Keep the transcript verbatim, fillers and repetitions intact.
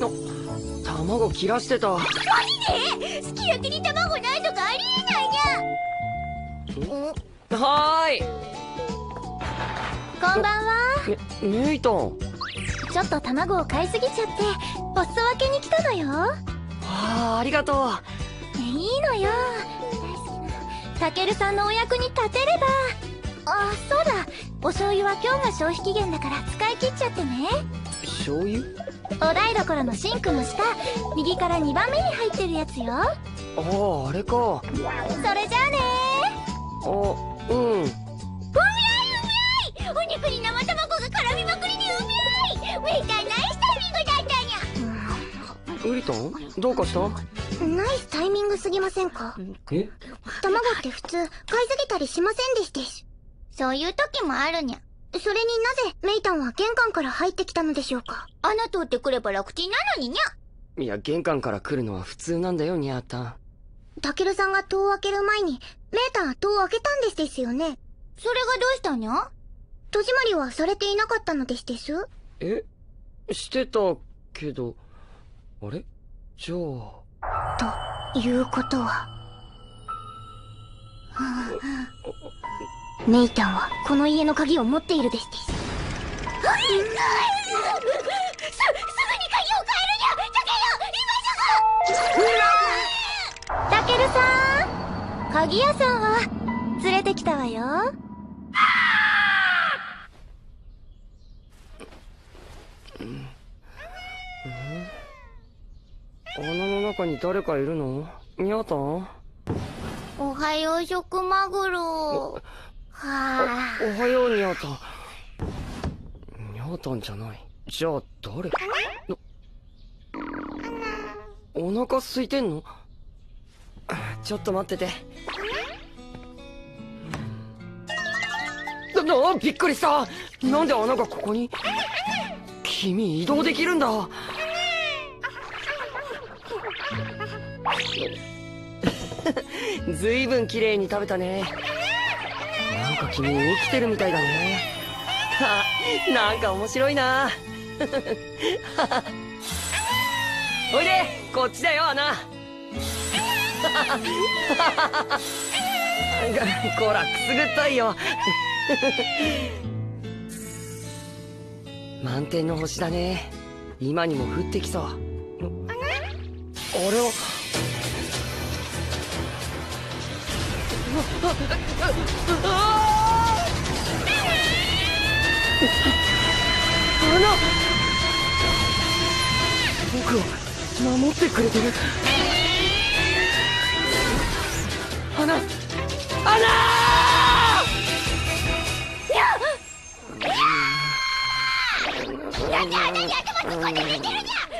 卵切らしてた。 マジで？すき焼きに卵ないとかありえないにゃ。 はーい。 こんばんは。 メメイタン。 ちょっと卵を買いすぎちゃってお裾分けに来たのよ。 ああ、ありがとう。 いいのよ。大好きなタケルさんのお役に立てれば。あ、そうだ、お醤油は今日が消費期限だから使い切っちゃってね。 醤油？ お台所のシンクの下、右からにばんめに入ってるやつよ。 ああ、あれか。 それじゃあねあ、うん。 うみゃいうみゃい、お肉に生卵が絡みまくりでうみゃい。メイターナイスタイミングだったにゃ。 ウリタン、どうかした？ ナイスタイミングすぎませんか？ え？ 卵って普通買いすぎたりしませんでしたし。そういう時もあるにゃ。それになぜメイタンは玄関から入ってきたのでしょうか？穴通ってくれば楽ちんなのににゃ。 いや、玄関から来るのは普通なんだよ、ニャータン。 タケルさんが戸を開ける前にメイタンは戸を開けたんですですよね。それがどうしたにゃ？戸締まりはされていなかったのですです。 え？してたけど、あれ？じゃあ。 ということはメイタンはこの家の鍵を持っているですです。す、すぐに鍵を変えるにゃ。タケル、今すぐ。タケルさん、鍵屋さんは連れてきたわよ。 穴の中に誰かいるの？ニャータン？ おはよう、食マグロ。はお、おはよう、ニャータン。ニャータンじゃない。じゃあ誰？お腹空いてんの？ちょっと待ってて。な、な、びっくりした。なんで穴がここに？君移動できるんだ。ずいぶん綺麗に食べたね。なんか君生きてるみたいだね。は、なんか面白いな。おいで、こっちだよ、穴。こら、くすぐったいよ。満天の星だね。今にも降ってきそう。あれは。穴！僕を守ってくれてる。穴！穴！にゃ！にゃにゃにゃにゃ、頭突っ込んでくれてるにゃ。